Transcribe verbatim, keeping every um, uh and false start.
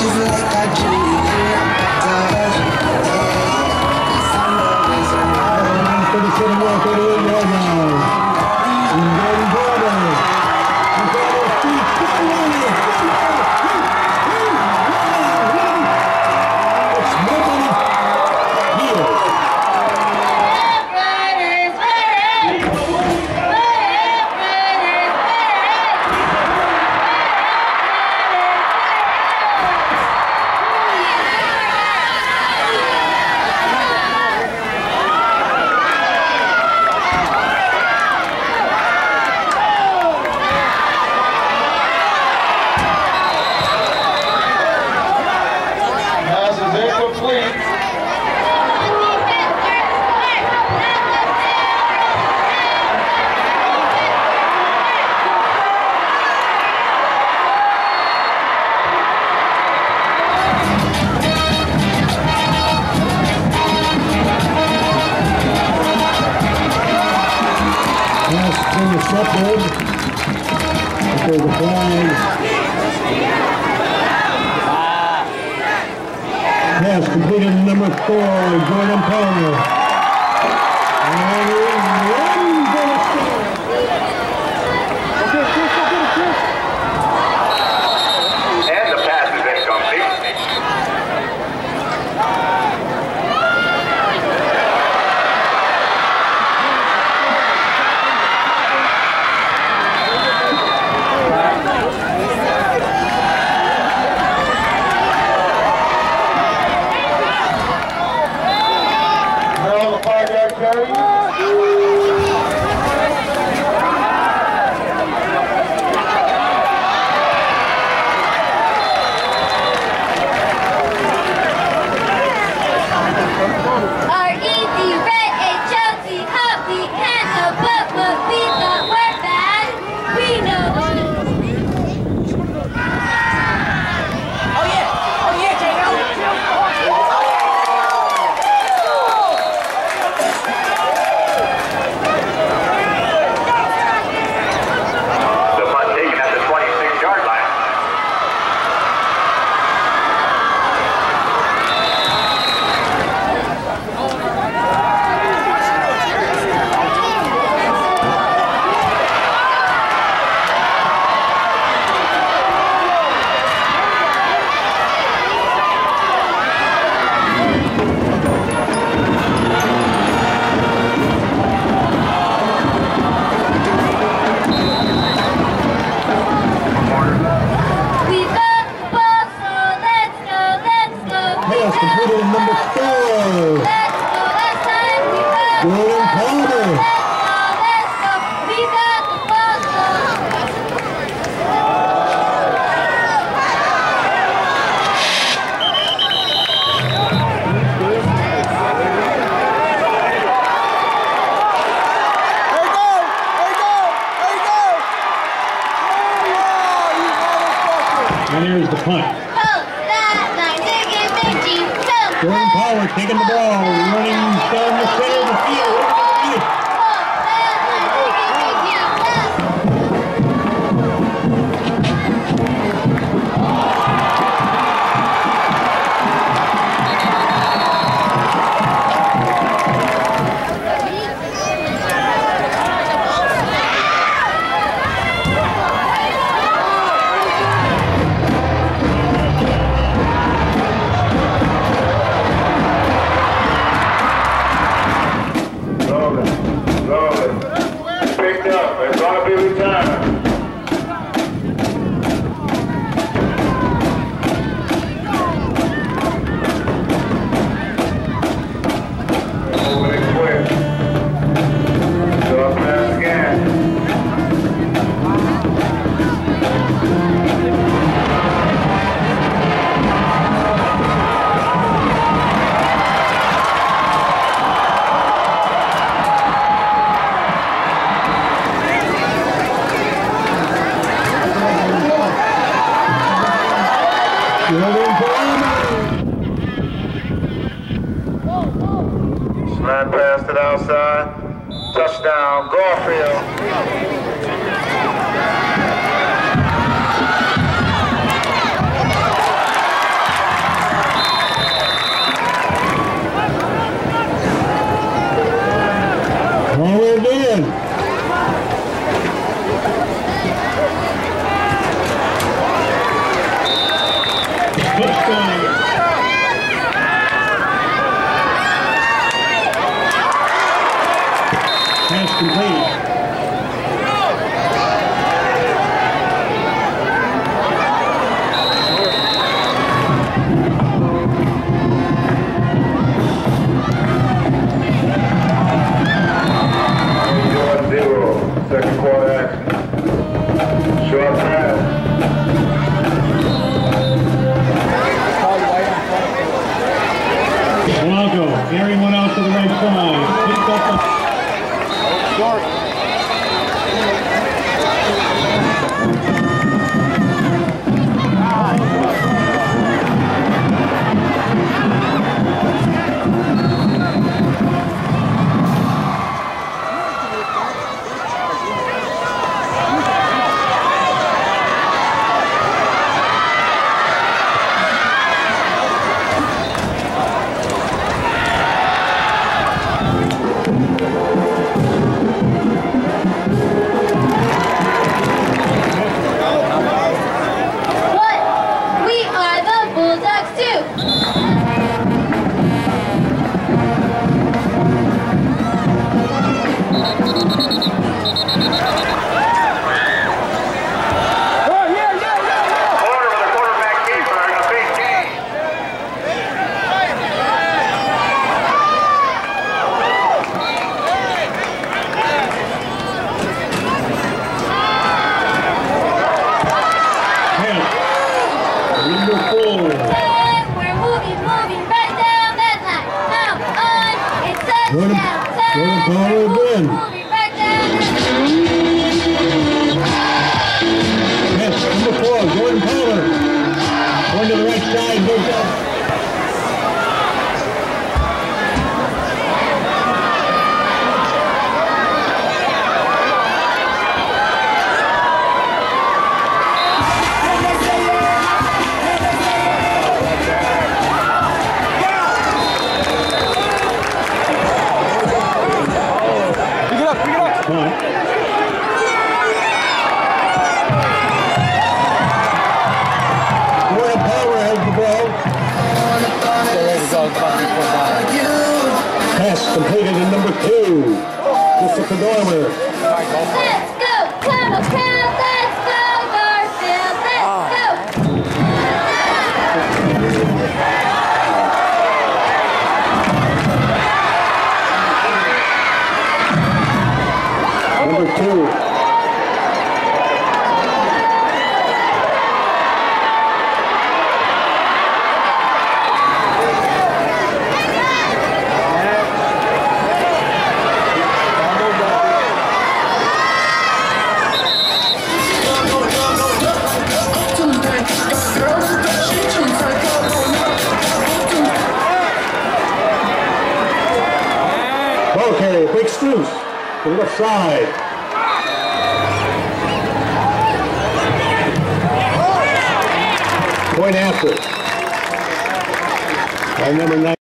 There's a flag. Pass completed number four, Jordan Palmer. And one for the score. And the pass is incomplete. And here's the punt. Jordan Power taking the ball, running down the center of the field. Slant pass to the outside. Touchdown, Garfield. Number four. We're moving, moving right down that line. Now on, it's Jordan, touchdown. Jordan Palmer again. Moving right down that Yes, number four, Jordan Palmer. Going to the right side, goes up. Pass completed in number two. Mister Dormer. Let's go, Clown Town. Let's go, Garfield. Let's go. Number two. Ball carrier, big Struce to the left side. Point after. By number nine.